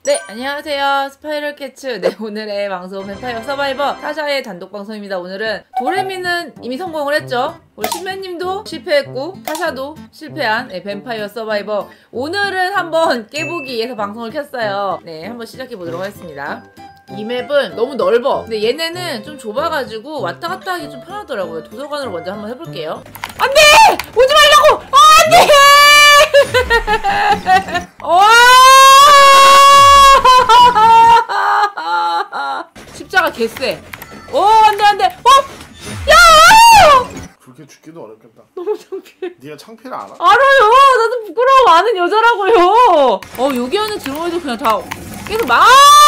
네, 안녕하세요. 스파이럴 캐츠. 네, 오늘의 방송 뱀파이어 서바이버 타샤의 단독 방송입니다. 오늘은 도레미는 이미 성공을 했죠. 우리 신매님도 실패했고 타샤도 실패한 뱀파이어 서바이버. 오늘은 한번 깨보기 위해서 방송을 켰어요. 네, 한번 시작해 보도록 하겠습니다. 이 맵은 너무 넓어. 근데 얘네는 좀 좁아가지고 왔다 갔다 하기 좀 편하더라고요. 도서관으로 먼저 한번 해볼게요. 안 돼! 오지 말라고! 안 돼! 십자가 개쎄. 안돼 안돼. 야! 그렇게 죽기도 어렵겠다. 너무 창피해. 네가 창피를 알아? 알아요. 나도 부끄러워 아는 여자라고요. 여기 안에 들어오도 그냥 다 계속 야!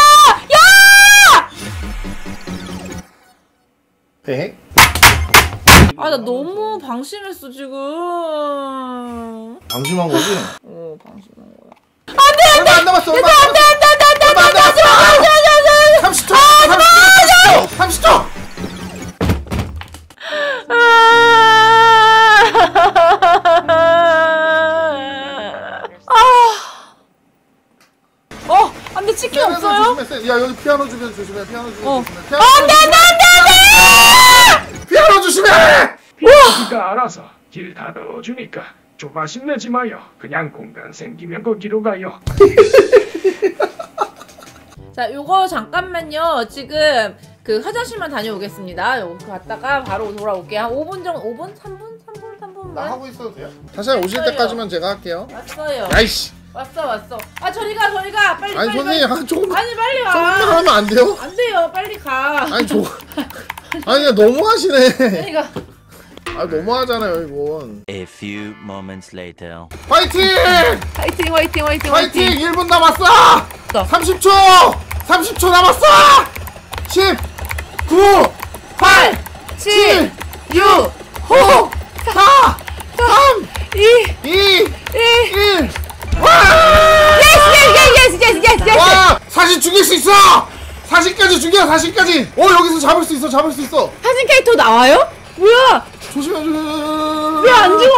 백? 나 너무 방심했어 지금. 방심한 거지? 방심한 거야. 얼마 안 남았어. 얼마 안 남았어. 30초. 30초. 안돼 치킨 없어요? 야 여기 피아노 주변 조심해. 피아노 주변 조심해. 안돼. 피아노 조심해. 피아노가 알아서 길 다 넣어주니까 조바심 내지 마요. 그냥 공간 생기면 거기로 가요. 자, 요거 잠깐만요. 지금 그 화장실만 다녀오겠습니다. 요거 갔다가 바로 돌아올게요. 한 5분 정도, 5분? 3분? 나 하고 있어도 돼요? 다시 오실 왔어요. 때까지만 제가 할게요. 왔어요. 야이씨. 왔어. 저리 가. 빨리. 아니 선생님 조금만 아니, 빨리 와. 하면 안 돼요? 안 돼요. 빨리 가. 아니 아니 너무 하시네. 빨리 가. 너무 하잖아요 이건. A few moments later. 파이팅! 화이팅. 1분 남았어! 30초 남았어! 10 9 8 7 6 5 4 3 2 1 와! 예스. 와! 사진 죽일 수 있어! 사진까지 죽여! 여기서 잡을 수 있어! 사진 캐릭터 나와요? 뭐야? 조심해. 왜 안 죽어?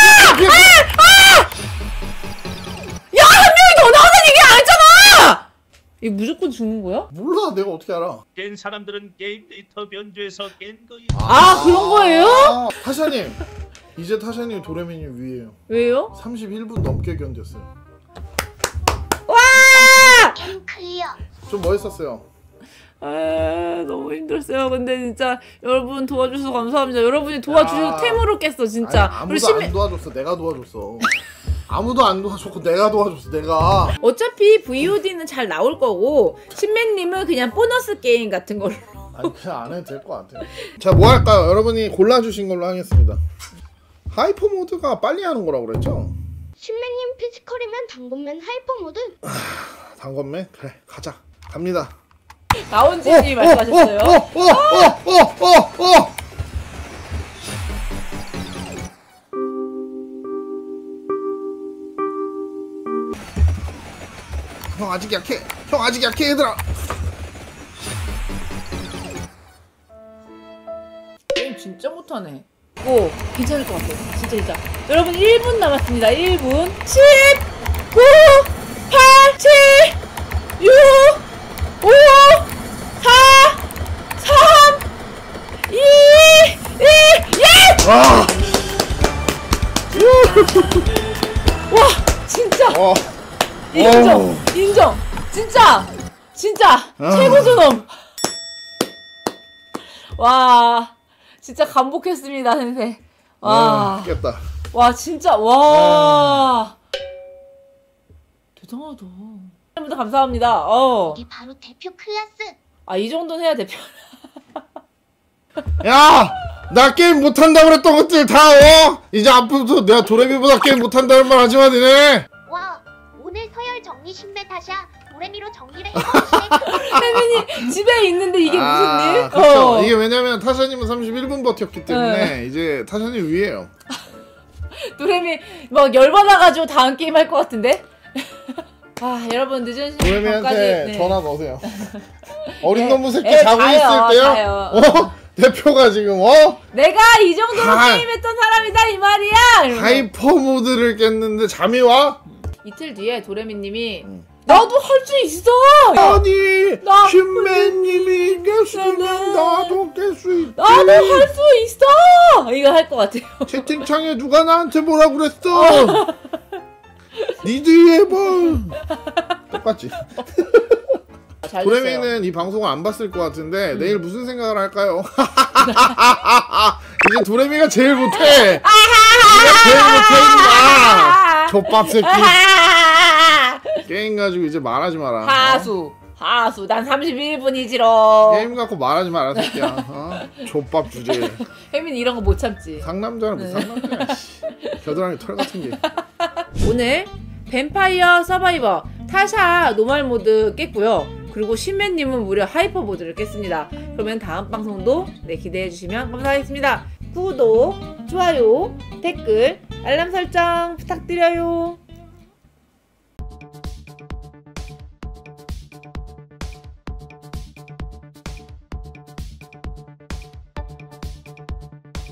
야, 한 명이 더 나오는 얘기 안 했잖아! 이거 무조건 죽는 거야? 몰라 내가 어떻게 알아. 깬 사람들은 게임 데이터 변조해서 깬 거예요. 그런 거예요? 타샤님 이제 타샤님 도레미님 위에요. 왜요? 31분 넘게 견뎠어요. 와! 클리어. 좀 멋있었어요. 너무 힘들었어요. 근데 진짜 여러분 도와주셔서 감사합니다. 여러분이 도와주셔서 템으로 깼어 진짜. 아무도 안 도와줬어. 내가 도와줬어. 아무도 안 도와줬고 내가 도와줬어. 내가. 어차피 VOD는 잘 나올 거고 신맨님은 그냥 보너스 게임 같은 걸로. 아니 그냥 안 해도 될 것 같아요. 자 뭐 할까요? 여러분이 골라주신 걸로 하겠습니다. 하이퍼 모드가 빨리 하는 거라고 그랬죠? 신맨님 피지컬이면 당근맨 하이퍼 모드. 단건맨? 그래 가자. 갑니다. 나온지님 말씀하셨어요. 형 아직 약해 얘들아. 게임 진짜 못하네. 괜찮을 것 같아요. 진짜. 여러분 1분 남았습니다. 1분. 10 9 8 7 6 5 4 3 2 1 예스! 와 진짜 인정 진짜 최고 존엄. 와 진짜 감복했습니다 선생. 이겼다. 와 진짜 와 대단하다. 여러분들 감사합니다. 이게 바로 대표 클래스. 이 정도는 해야 대표. 야! 나 게임 못한다 그랬던 것들 다 이제 앞으로도 내가 도레미보다 게임 못한다는 말 하지마 니네. 와, 오늘 서열 정리 신매 타샤 도레미로 정리를 해보시네. 혜민이 집에 있는데 이게 무슨 일? 그쵸. 이게 왜냐면 타샤님은 31분 버텼기 때문에 이제 타샤님 위에요. 도레미 막 열받아가지고 다음 게임 할 것 같은데? 여러분 늦은 시간까지 도레미한테 전화 넣으세요. 어린 놈의 새끼 예, 자고 자요, 있을 때요? 자요. 대표가 지금 내가 이 정도로 게임했던 사람이다 이 말이야. 하이퍼 모드를 깼는데 잠이 와? 이틀 뒤에 도레미님이 나도 할 수 있어. 아니 나- 신매님이 깼으면 나도 깰 수 있지. 나도 할 수 있어. 이거 할 것 같아요. 채팅창에 누가 나한테 뭐라 그랬어? 니들이 해봐. 똑같지. 잘 됐어요. 도레미는 이 방송을 안 봤을 것 같은데 내일 무슨 생각을 할까요? 이제 도레미가 제일 못해. 네가 제일 못해 임마. 족밥 새끼. 게임 가지고 이제 말하지 마라. 하수. 난 31분이지롱. 게임 갖고 말하지 마라 새끼야. 족밥 주제. 혜민 이런 거 못 참지. 상남자는 뭐 상남자야. 겨드랑이 털 같은 게. 오늘 뱀파이어 서바이버 타샤 노말 모드 깼고요. 그리고 신맨님은 무려 하이퍼 모드를 깼습니다. 그러면 다음 방송도 기대해주시면 감사하겠습니다. 구독, 좋아요, 댓글, 알람 설정 부탁드려요.